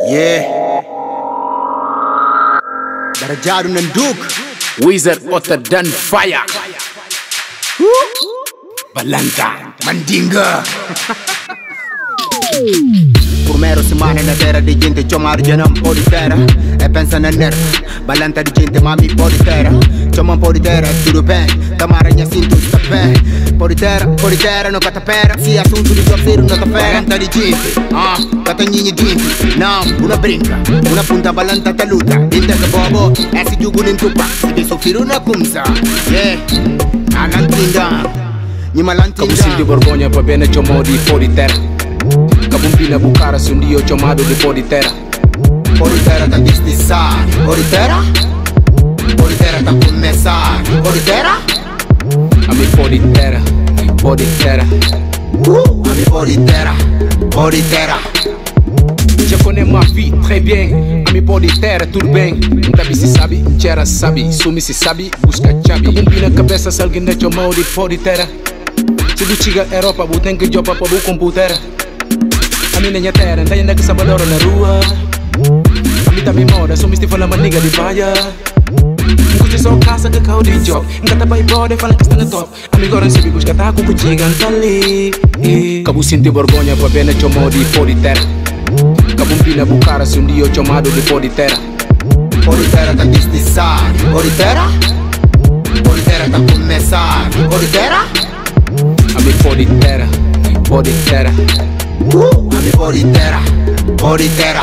Yeah. Darajado nanduk. Wizard hotter than fire. Balanta Mandinga. Primero semana na terra di gente chomar jana un po' di terra e pensa na ner. Balanta di gente mami po' di terra. Choma un po' di terra tudo bem. Tamara nya sinto sta pé. Po' di terra no catapera. Si assunto di torcere no tapera. Balanta di gente, kata nyinyi dinti. Now, una brinca, una punta balanta taluta. Dinta ka bobo, si jugunin tupa. Si di sofiro na kumsa. Yeah, alantinda. Kamu sindi vergogna va bene chomo di po' di terra. Kabumpina bukara sundio chomado di po' di terra. Po' di terra ta distisar. Po' di terra? Po' di terra ta começar. Po' di terra? Ami po' di terra, po' di terra. Ami po' di terra, po' di terra. Je connais ma vie très bien. Ami po' di terra, tudo bem. Ntabi si sabi, chera sabi. Sumi si sabi, busca chabi. Kabumpina cabeça salgin de chomo di po' di terra. Se du chiga Europa, bu tem que joba pa bu computer. Ami nenya terra, ndaya ndaka sabadora na rua. Ami tabi moda, so misti fala maniga di praia. Nkuti so casa que kau di job. Nkata pai brode, fala que está na top. Ami goran sibi busca ta ku chiga ntali. Kabu sinti vergogna va bene chomo di po' di terra. Kabumpina bukara sundio chomado di po' di terra. Po' di terra ta distisar. Po' di terra? Po' di terra ta começar. Po' di terra? Ami po' di terra, po' di terra. Ami po' di terra, po' di terra.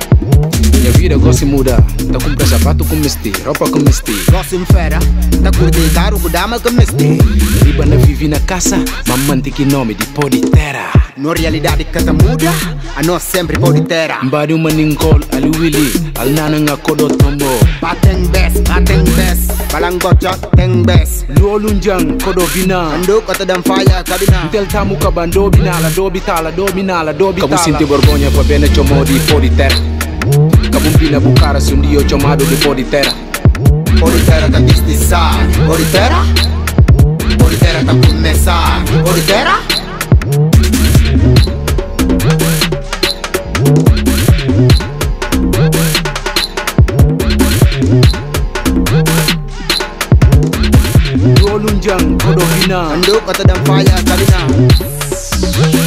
Minha vida gosta de mudar. Tá com sapato com misti, roupa com misti. Gosto in fera, tá curti caro com dama com misti. Riba na vivi na casa, mamãe tem que nome de po' di terra. No realidade casa muda, a nós sempre po' di terra. Mbadi uma ningol, ali willy, al nana nga kodo tombo. Bateng bes, balangocha teng bes. Luolunjang kodo bina. Ando kata dan fire kabina. Tel tamu kabando binala, do bitala, do binala, do bitala. Kabu sinti vergogna va bene chomo di po' di terra. Kabumpina bukara sundio chomado di po' di terra. Po' di terra ta distisar. Po' di terra? Po' di terra ta começar. Po' di terra? Luolunjang kodo bina. Ando kata dan fire kabina.